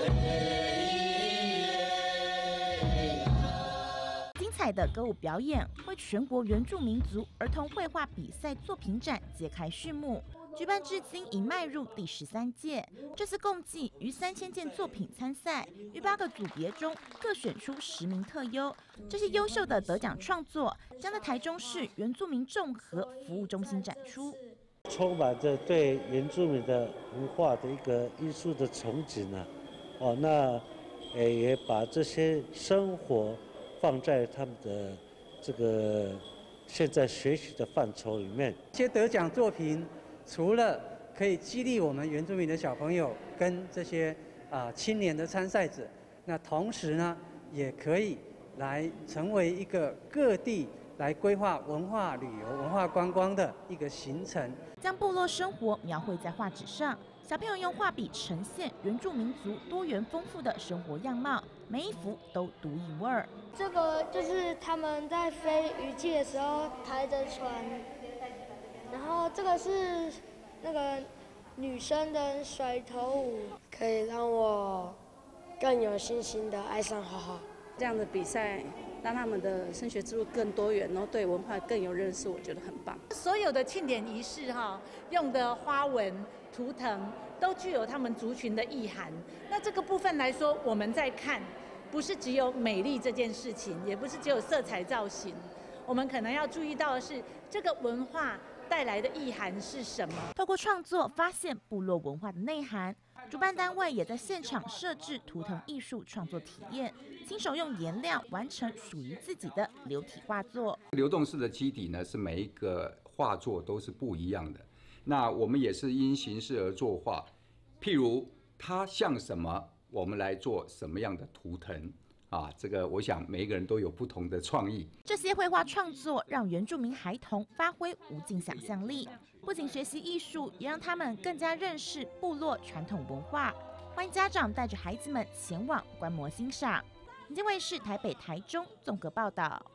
精彩的歌舞表演为全国原住民族儿童绘画比赛作品展揭开序幕。举办至今已迈入第13届，这次共计逾3000件作品参赛，于8个组别中各选出10名特优。这些优秀的得奖创作将在台中市原住民综合服务中心展出， 充满着对原住民的文化的一个艺术的憧憬啊！那也把这些生活放在他们的这个现在学习的范畴里面。 这些得奖作品除了可以激励我们原住民的小朋友跟这些青年的参赛者，那同时呢，也可以来成为一个各地来规划文化旅游、文化观光的一个行程， 将部落生活描绘在画纸上。小朋友用画笔呈现原住民族多元丰富的生活样貌，每一幅都独一无二。 这个就是他们在飞鱼季的时候抬着船，然后这个是那个女生的甩头舞， 可以让我更有信心的爱上画画。 这样的比赛让他们的升学之路更多元，然后对文化更有认识，我觉得很棒。 所有的庆典仪式用的花纹、图腾都具有他们族群的意涵。那这个部分来说，我们在看，不是只有美丽这件事情，也不是只有色彩造型，我们可能要注意到的是这个文化带来的意涵是什么。 透过创作发现部落文化的内涵，主办单位也在现场设置图腾艺术创作体验，亲手用颜料完成属于自己的流体画作。 流动式的基底呢，是每一个画作都是不一样的。那我们也是因形式而作画，譬如它像什么，我们来做什么样的图腾。这个我想每一个人都有不同的创意。 这些绘画创作让原住民孩童发挥无尽想象力，不仅学习艺术，也让他们更加认识部落传统文化。欢迎家长带着孩子们前往观摩欣赏。民间卫视台北、台中综合报道。